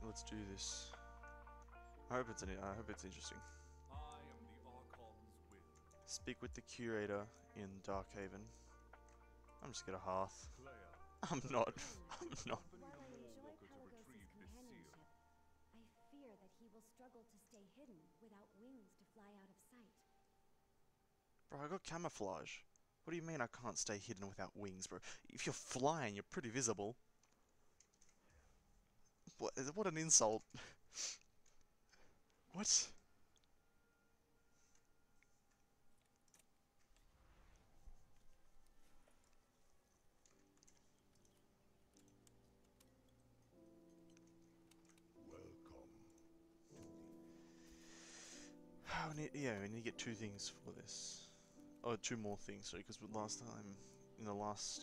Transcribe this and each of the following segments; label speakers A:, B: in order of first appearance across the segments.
A: let's do this. I hope it's interesting.
B: I am the Archon's will.
A: Speak with the curator in Darkhaven. I'm just gonna hearth.
B: Clea,
A: I'm not. I'm not.
B: accompany
C: While
B: the
C: I enjoy
B: Moonwalker to
C: Pelagos'
B: retrieve this seal.
C: companionship, I fear that he will struggle to stay hidden without wings to fly out of sight.
A: Bro, I got camouflage. What do you mean I can't stay hidden without wings, bro? If you're flying, you're pretty visible. What an insult. What?
B: Welcome.
A: We need to get two things for this. Oh, two more things, sorry, because last time, in the last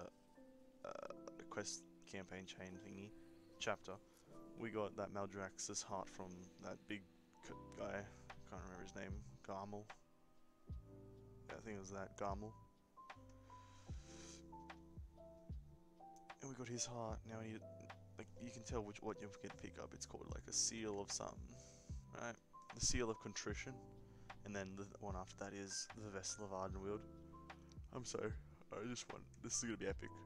A: quest campaign chain thingy, chapter, we got that Maldraxxus heart from that big guy, can't remember his name, Garmel. Yeah, I think it was that, Garmel. And we got his heart, now we need, like, you can tell what you get to pick up, it's called like a seal of something, right? The Seal of Contrition, and then the one after that is the Vessel of Ardenweald. I'm sorry, this is gonna be epic.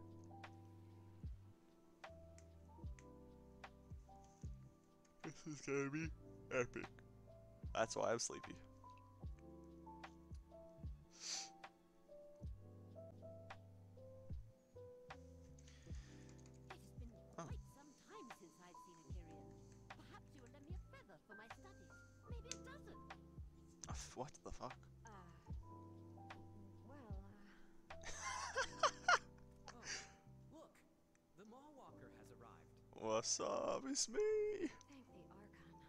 A: This is gonna be epic. That's why I'm sleepy.
D: It has been quite some time since I've seen a Kyrian. Perhaps you will lend me a feather for my studies. Maybe a dozen.
A: What the fuck?
C: Well,
E: Oh, look! The Mawwalker has arrived.
A: What's up? It's me!
C: thank the Archon.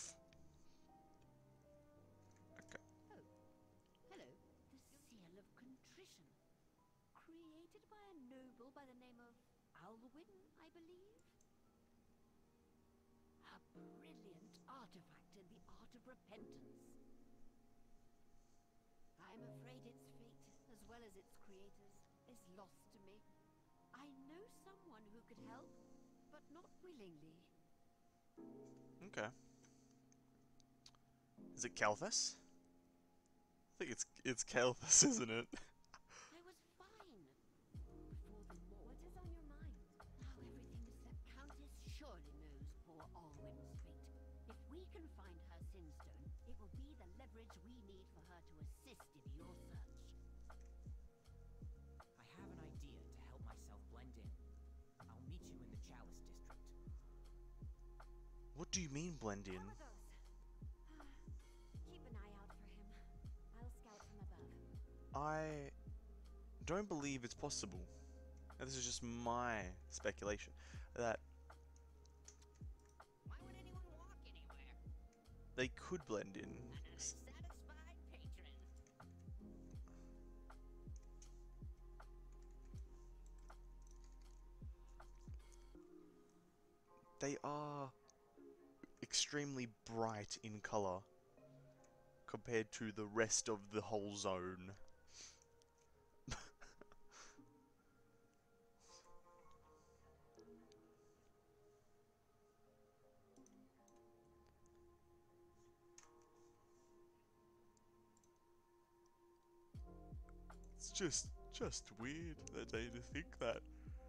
A: Okay.
D: Oh, hello. The Seal of Contrition. Created by a noble by the name of Alwyn, I believe. A brilliant artifact in the art of repentance. I'm afraid its fate, as well as its creators, is lost to me. I know someone who could help, but not willingly.
A: Okay. Is it Kalthus? I think it's Kalthus, isn't it?
D: I was fine. Before the war.
C: What is on your mind?
D: Now everything is set. Countess surely knows poor Alwyn's fate. If we can find her Sinstone, it will be the leverage we need for her to assist in your search.
E: I have an idea to help myself blend in. I'll meet you in the Chalice District.
A: What do you mean blend in?
C: Pelagos. Keep an eye out for him. I'll scout from above.
A: I don't believe it's possible. Now, this is just my speculation that
F: Why would anyone walk anywhere?
A: they could blend in.
F: An unsatisfied patron.
A: They are extremely bright in color compared to the rest of the whole zone. It's just weird that they think that.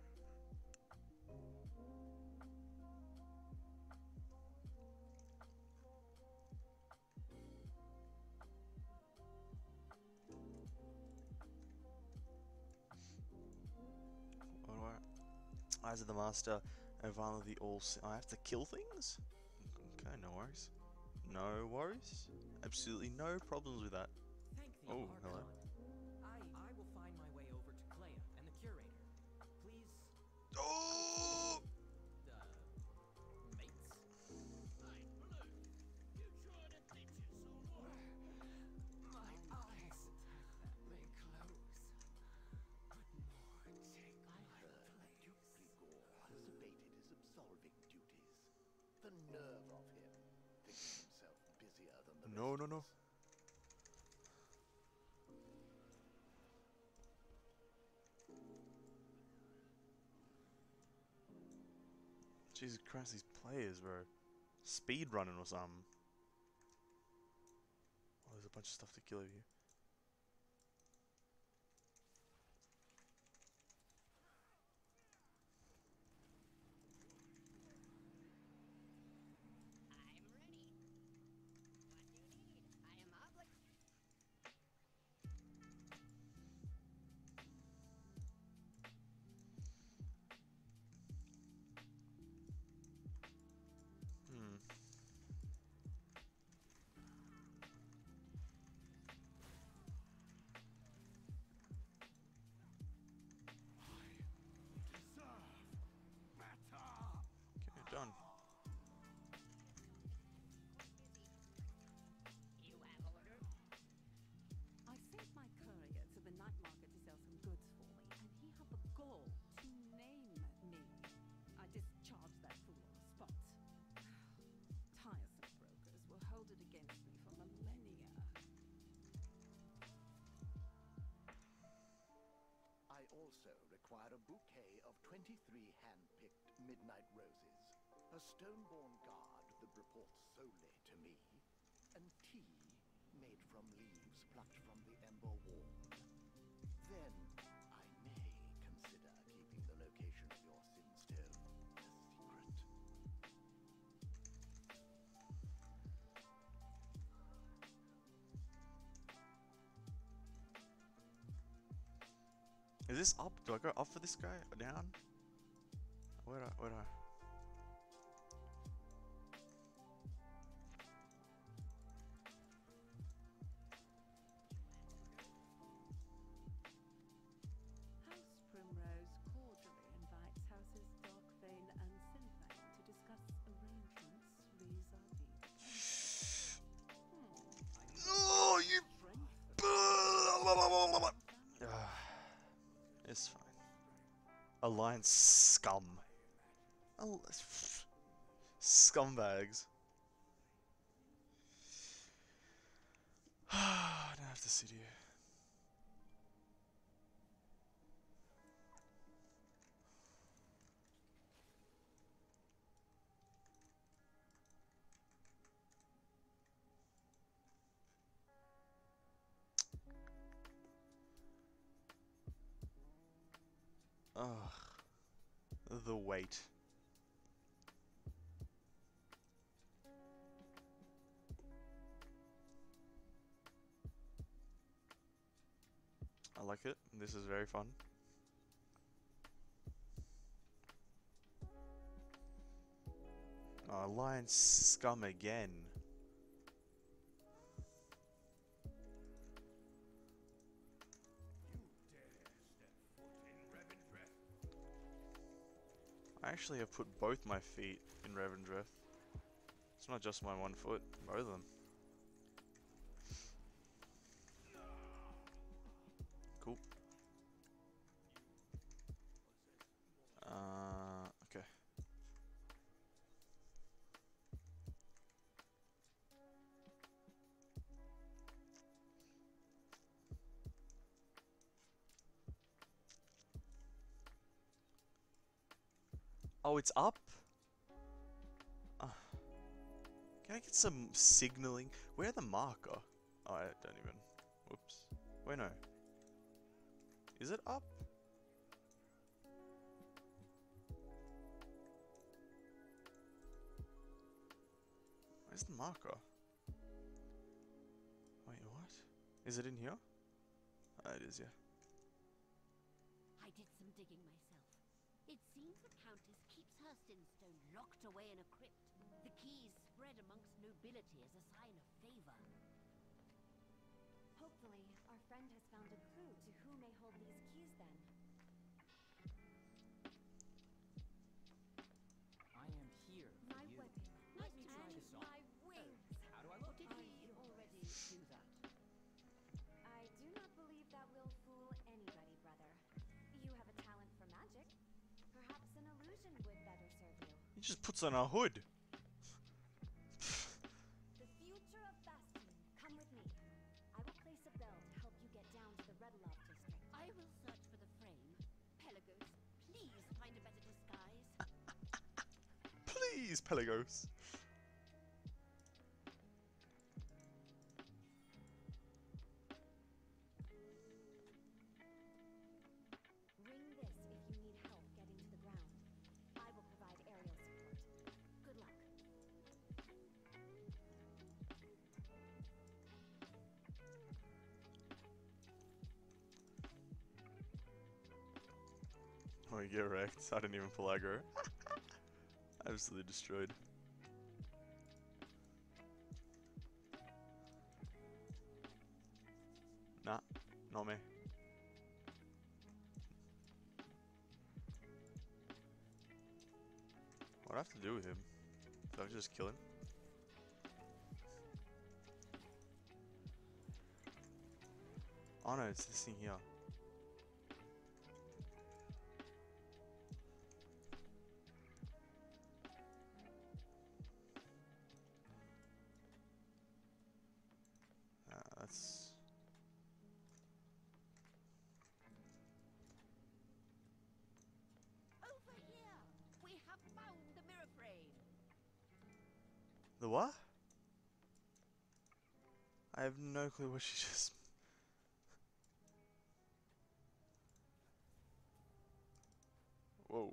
A: Alright. Eyes of the Master and violently all. I have to kill things? Okay, no worries. No worries. Absolutely no problems with that.
E: Thank the
A: Oh,
E: Archon.
A: hello.
E: I will find my way over to Clea and the Curator. Please,
A: Oh!
E: mates?
F: Hey, Blue, you trying to ditch us or what?
E: My eyes, they close. But more take my
G: Duke
E: place.
G: Grigor has abated his absolving duties. The nerve of him, thinking himself busier than the
A: No,
G: rest
A: no,
G: of
A: no.
G: us.
A: Jesus Christ, these players, bro. Speed running or something. Oh, there's a bunch of stuff to kill over here.
D: I'm ready. What do you need? I am obliged.
A: Hmm. Okay, done.
D: You have ordered?
H: I sent my courier to the night market to sell some goods for me, and he had the gall to name me. I discharged that fool on the spot. Tiresome brokers will hold it against me for millennia.
G: I also require a bouquet of 23 hand-picked midnight roses, a stone-born guard that reports solely to me, and tea made from leaves plucked from the ember wall. Then I may consider keeping the location of your sinstone a secret.
A: Is this up? Do I go up for this guy or down? Where do I?
H: House Primrose cordially invites Houses Darkvale and Sinfane to discuss arrangements vis-a-vis.
A: Oh, you.
H: Strength.
A: It's fine. Alliance scum. Scumbags. I don't have to sit here. Ugh. The wait. I like it. This is very fun. Oh, Alliance scum again.
B: You dare step foot in Revendreth.
A: I actually have put both my feet in Revendreth. It's not just my one foot, both of them. Cool. Okay. Oh, it's up? Can I get some signaling? Where's the marker? Oh, I don't even. Whoops. Wait, no. Is it up? Where's the marker? Wait, what? Is it in here? It is, yeah.
D: I did some digging myself. It seems the Countess keeps her sinstone locked away in a crypt. The keys spread amongst nobility as a sign of favor.
C: Hopefully, our friend has found a clue to who may hold these keys then.
E: I am here for
C: My
E: you.
C: weapon.
E: Let me try
C: and
E: this on.
C: my wings.
E: How do I look?
D: Did he already do that?
C: I do not believe that will fool anybody, brother. You have a talent for magic. Perhaps an illusion would better serve you.
A: He just puts on a hood.
C: The future of Bastion. Come with me. I will place a bell to help you get down to the Red Love district.
D: I will search for the frame. Pelagos, please find a better disguise.
A: Please, Pelagos.
C: Ring this if you need help getting to the ground. I will provide aerial support. Good luck.
A: Oh, you get wrecked. I didn't even pull aggro. Absolutely destroyed. Nah, not me. What do I have to do with him? Do I have to just kill him? Oh no, it's this thing here. That's...
D: Over here! We have found the mirror frame!
A: The what? I have no clue what she just... Whoa.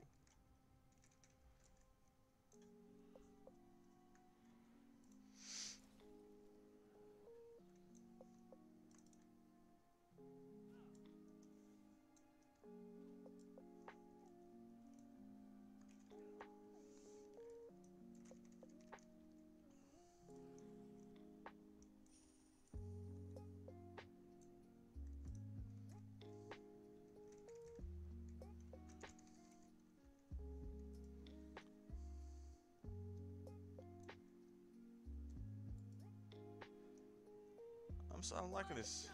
A: I'm liking this.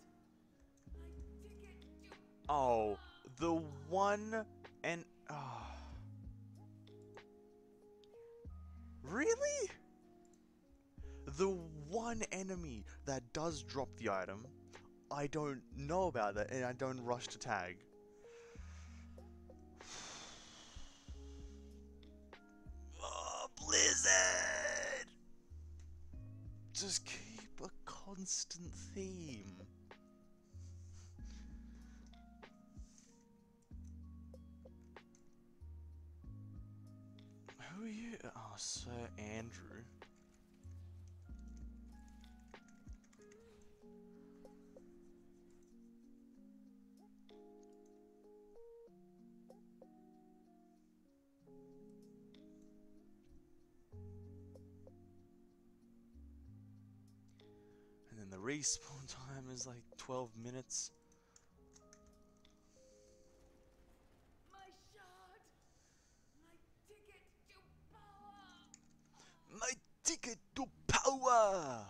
A: Oh, the one and really? The one enemy that does drop the item, I don't know about that, and I don't rush to tag. Oh, Blizzard! Just keep a constant theme. Who are you? Oh, Sir Andrew. And then the respawn time is like 12 minutes.
H: My shard! My ticket to power!
A: My ticket to power!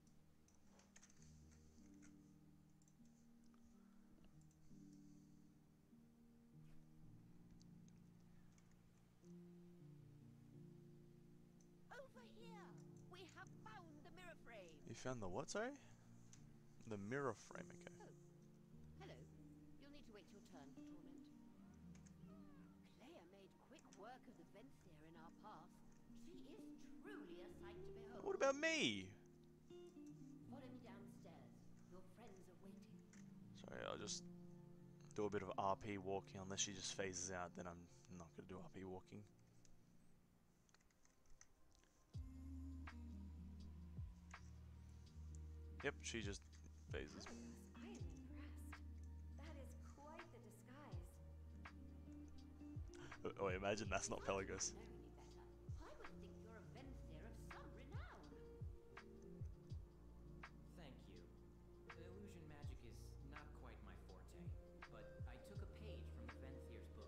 D: Over here! We have found the mirror frame!
A: You found the what, sorry? The mirror frame, okay.
D: Oh. Hello. You'll need to wait your turn for torment. Clea made quick work of the Venthyr in our path. She is truly a sight to behold.
A: What about me?
D: Follow me downstairs. Your friends are waiting.
A: Sorry, I'll just do a bit of RP walking. Unless she just phases out, then I'm not going to do RP walking. Yep, she just phases.
C: Pelagos, I am impressed. That is quite the disguise.
A: Oh, imagine that's not Pelagos.
D: Know any better. I would think you're a Venthyr of some renown.
E: Thank you. Illusion magic is not quite my forte, but I took a page from the Venthyr's book.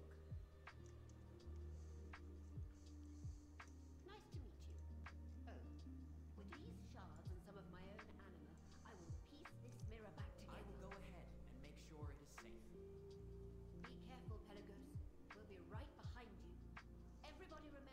D: Nice to meet you. Oh, with these shards and some of my own anima, I will piece this mirror back together.
E: I will go ahead and make sure it is safe.
D: Be careful, Pelagos. We'll be right behind you. Everybody remember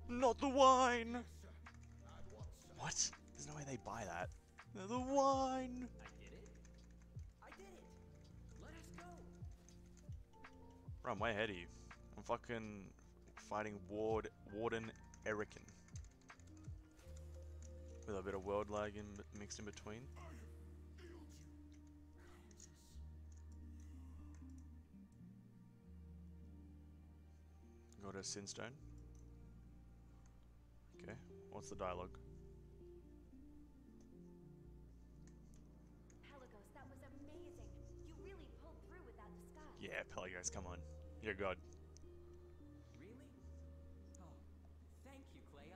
A: Not the wine!
B: Sir, and what, sir?
A: What? There's no way they buy that. The wine!
E: I did it? I did it! Let us go!
A: Bro, I'm way ahead of you. I'm fucking fighting Warden Erican. With a bit of world lag mixed in between. Go to Sinstone. Okay, what's the dialogue?
C: Pelagos, that was amazing. You really pulled through with that disguise.
A: Yeah, Pelagos, come on. You're God.
E: Really? Oh, thank you, Clea.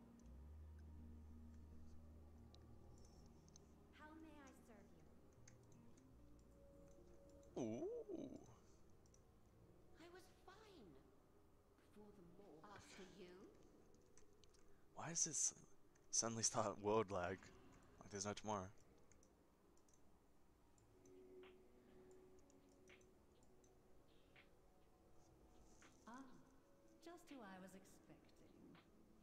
C: How may I serve you?
A: Ooh.
D: I was fine. Before the more after you.
A: Why is this suddenly start world lag? Like there's no tomorrow.
H: Ah, just who I was expecting.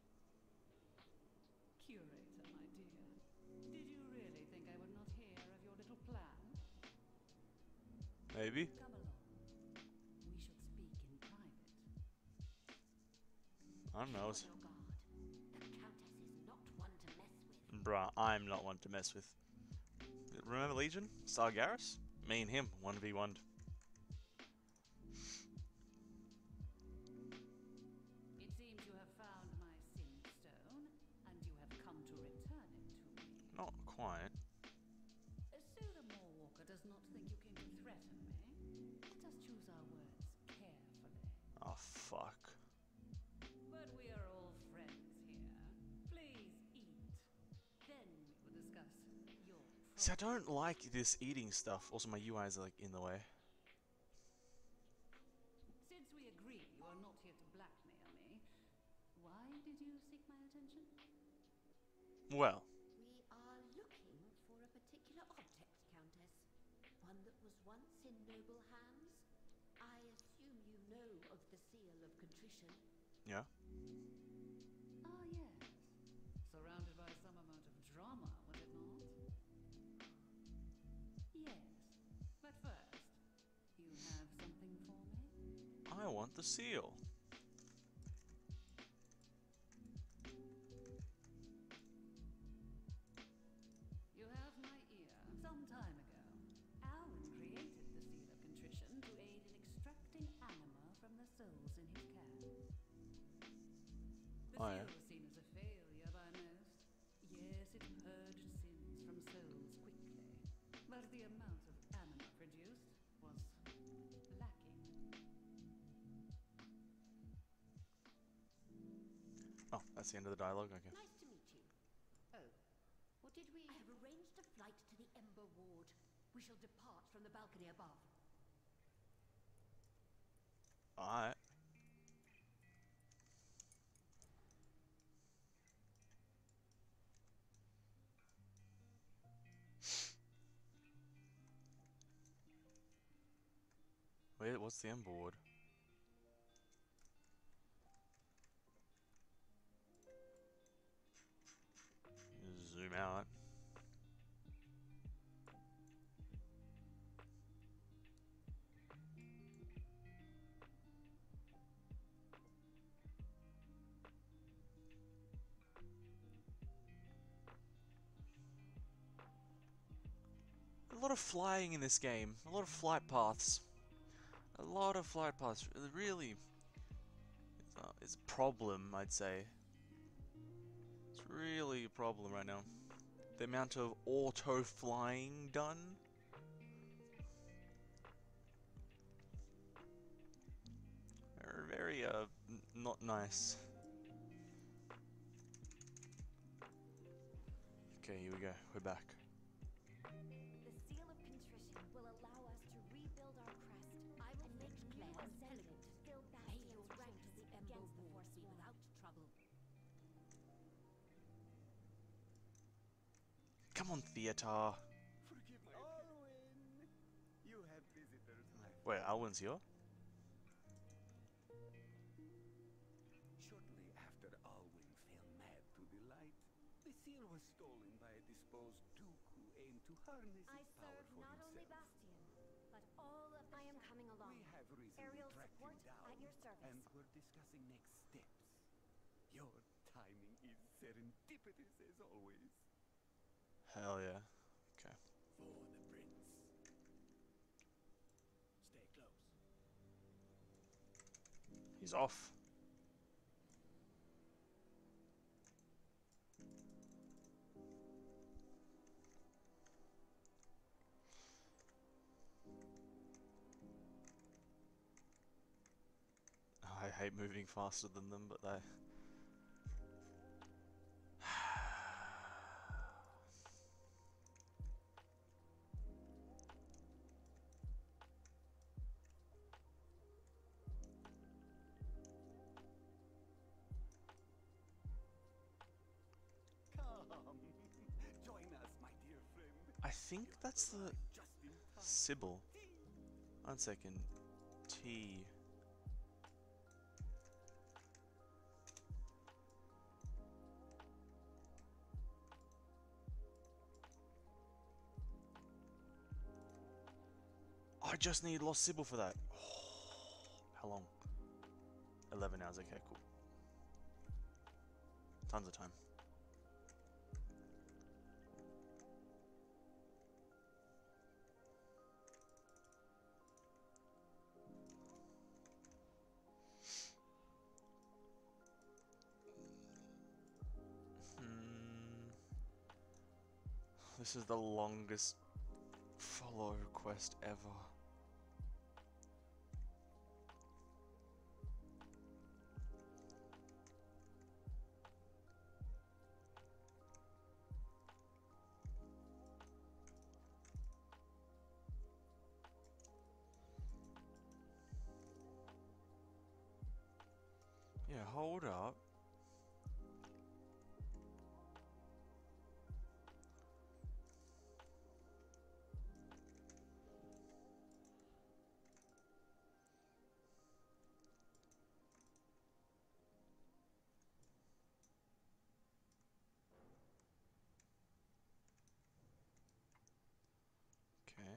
H: Curator, my dear. Did you really think I would not hear of your little plan?
A: Maybe?
H: Come along. We should speak in private.
A: I don't know.
D: Be on your guard. The Countess is not one to mess with.
A: Bruh, I'm not one to mess with. Remember Legion? Sargeras? Me and him, 1v1'd.
H: It seems you have found my sin stone, and you have come to return it to me.
A: Not quite.
H: So the Moorwalker does not think you came to threaten me. Let us choose our words carefully.
A: Oh, fuck.
H: But we are all friends here. Please eat. Then we will discuss your
A: See, I
H: problem.
A: don't like this eating stuff. Also, my UI's like in the way.
H: Since we agree you are not here to blackmail me, why did you seek my attention?
A: Well,
D: We are looking for a particular object, Countess. One that was once in noble hands. I assume you know of the Seal of Contrition.
A: yeah.
H: Ah, yes. Surrounded by some amount of drama, was it not? Yes. But first, you have something for me?
A: I want the seal.
H: You have my ear. Some time ago, Alwyn created the Seal of Contrition to aid in extracting anima from the souls in his care. The
A: Oh, yeah.
H: seal was seen as a failure by most. Yes, it purged sins from souls quickly, but the amount of anima produced was lacking.
A: Oh, that's the end of the dialogue? Okay.
D: Nice to meet you. Oh, what did we... I have arranged a flight to the Ember Ward. We shall depart from the balcony above.
A: Alright. Wait, what's the Ember Ward? Zoom out. A lot of flying in this game. A lot of flight paths. A lot of flight paths. It really is a problem, I'd say. It's really a problem right now. The amount of auto flying done. Very not nice. Okay, here we go. We're back.
C: The Seal of Contrition will allow us to rebuild our crest.
D: I will
C: and make
D: fetch
C: new
D: Claire's
C: ascendant
D: pellet.
C: fill
D: May your
C: Bastion's
D: trip
C: ranks
D: to the Ember
C: against the
D: Ward be
C: Forsworn.
D: without trouble.
A: Come on, theater.
B: Forgive my Alwyn, you have visitors.
A: Wait, Alwyn's here?
B: Shortly after
I: After Alwyn fell mad to the light, the seal was stolen by a disposed duke who aimed to harness
C: I
I: its power
C: serve
I: for
C: not only
I: himself.
C: Bastion, but all of I am coming along.
I: We have recently
C: Aerial
I: tracked
C: support
I: him down,
C: at your service.
I: and we're discussing next steps. Your timing is serendipitous as always.
A: Hell yeah. Okay.
F: For the prince. Stay close.
A: He's off. I hate moving faster than them, but they...
I: Come, join us, my dear friend.
A: I think that's the
I: Just in time.
A: Sybil. 1 second. T. I just need Lost Sybil for that. How long? 11 hours. Okay, cool. Tons of time. This is the longest follow quest ever. Yeah, hold up. Okay.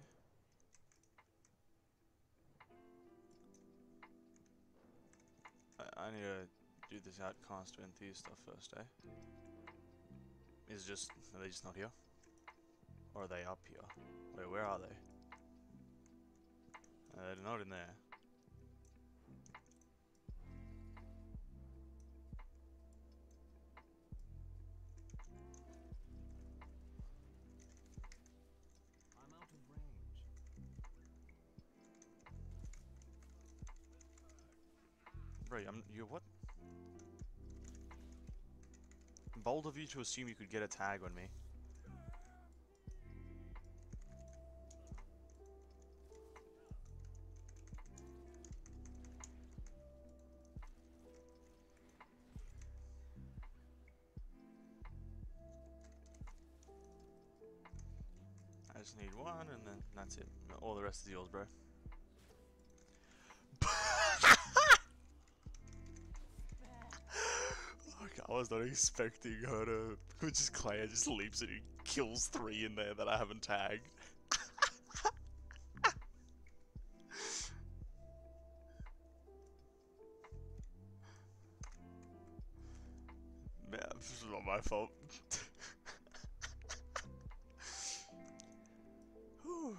A: I need to do this outcast Venthea stuff first, eh? Are they just not here? Or are they up here? Wait, where are they? They're not in there.
E: I'm out of range.
A: Right, you what? Bold of you to assume you could get a tag on me. I just need one, and then that's it. All the rest is yours, bro. I was not expecting her to just Claire just leaps it and kills 3 in there that I haven't tagged. Man, this is not my fault. Whew.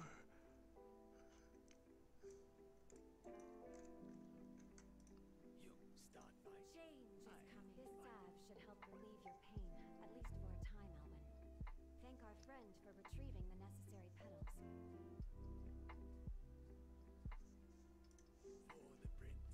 F: You start by
C: Change is coming. This salve should help relieve your pain, at least for a time, Alwyn. Thank our friend for retrieving the necessary petals.
F: for the prince.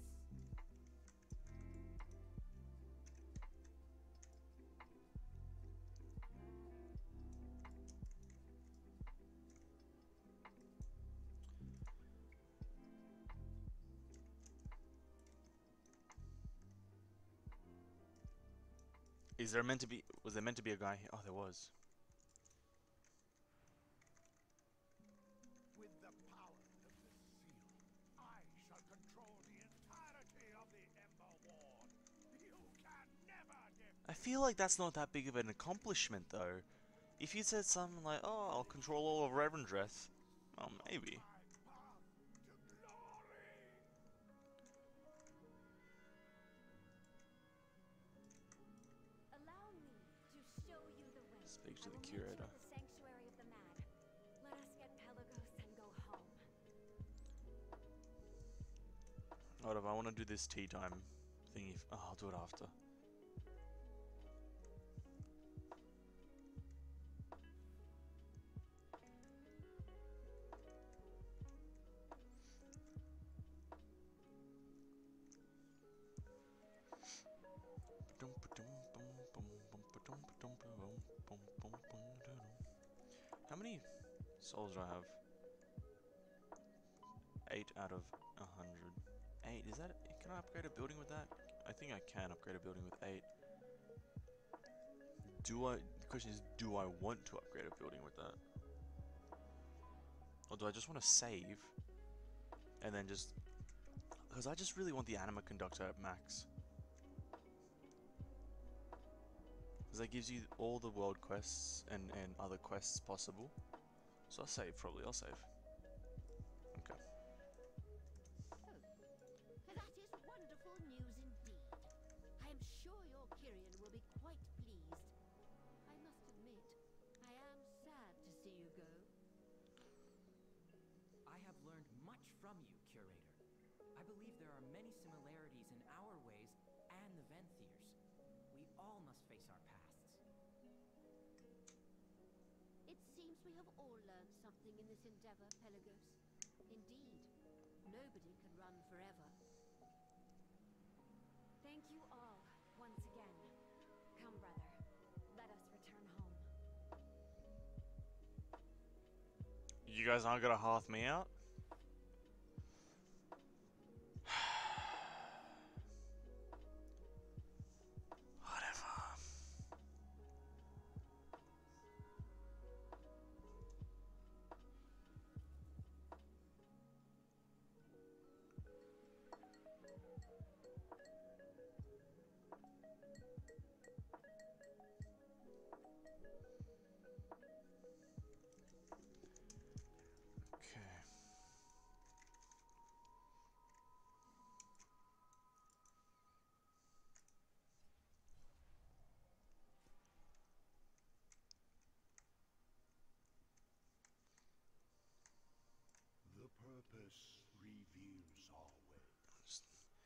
A: Was there meant to be a guy here? Oh, there was.
B: With the power of the seal, I shall control the entirety of the Ember Ward. You can never
A: I feel like that's not that big of an accomplishment, though. If you said something like, "Oh, I'll control all of Revendreth," well, maybe.
C: Allow me to show you the way.
A: Speak to
C: I
A: the
C: will meet you
A: curator.
C: at the Sanctuary of the Mad. Let us get Pelagos and go home.
A: Whatever, I want to do this tea time thingy. Oh, I'll do it after. How many souls do I have? 8 out of 100. 8, is that... Can I upgrade a building with that? I think I can upgrade a building with 8. The question is, do I want to upgrade a building with that? Or do I just want to save? And then just... Because I just really want the anima conductor at max. Because that gives you all the world quests and other quests possible. So I'll save, probably. I'll save. Okay.
D: Oh, that is wonderful news indeed. I am sure your Kyrian will be quite pleased. I must admit, I am sad to see you go.
E: I have learned much from you, Curator. I believe there are many similarities in our ways and the Venthirs. We all must face our pasts.
D: It seems we have all learned something in this endeavor, Pelagos. Indeed, nobody can run forever.
C: Thank you all, once again. Come, brother. Let us return home.
A: You guys aren't gonna half me out? Whatever. Okay.
B: The purpose reveals our way.
A: Just-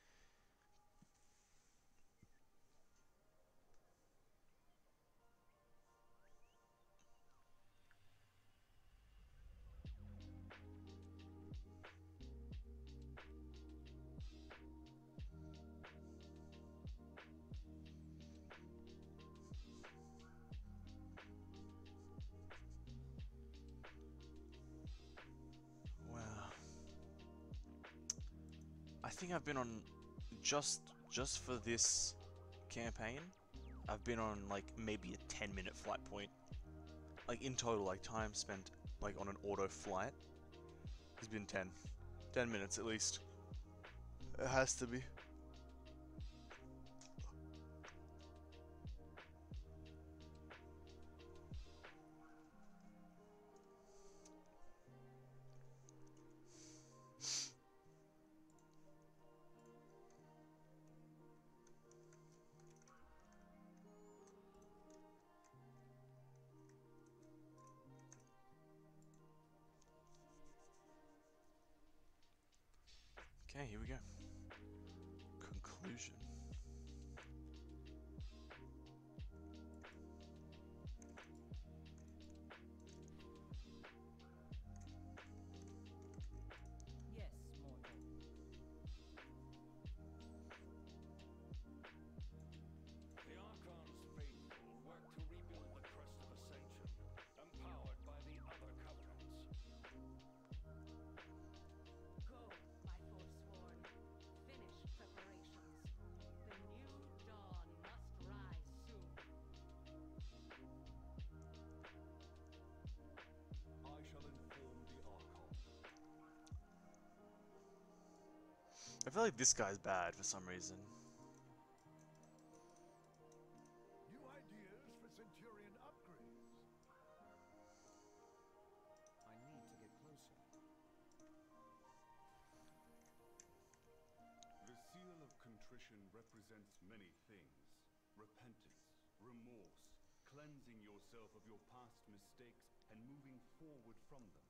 A: Wow. I think I've been on just for this campaign, I've been on like maybe a 10-minute flight point. Like in total, like time spent like on an auto flight has been 10 minutes at least. It has to be. Okay, here we go. Conclusion.
E: Yes, mortal.
B: The Archon's faithful work to rebuild the crest of Ascension, empowered by the other covenants.
H: Go, my forsworn. Finish preparations. The new dawn must rise soon.
B: I shall inform the Archon.
A: I feel like this guy's bad for some reason.
B: Contrition represents many things. Repentance, remorse, cleansing yourself of your past mistakes and moving forward from them.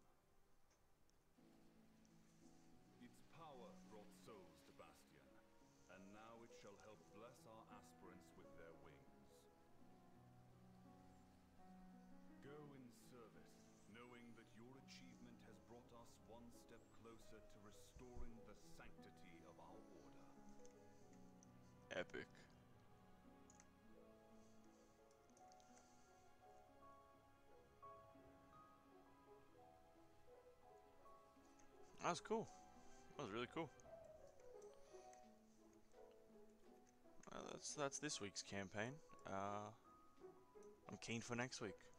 B: Its power brought souls to Bastion, and now it shall help bless our aspirants with their wings. Go in service, knowing that your achievement has brought us one step closer to restoring the sanctity of our order.
A: Epic. That was cool. That was really cool. That's this week's campaign. I'm keen for next week.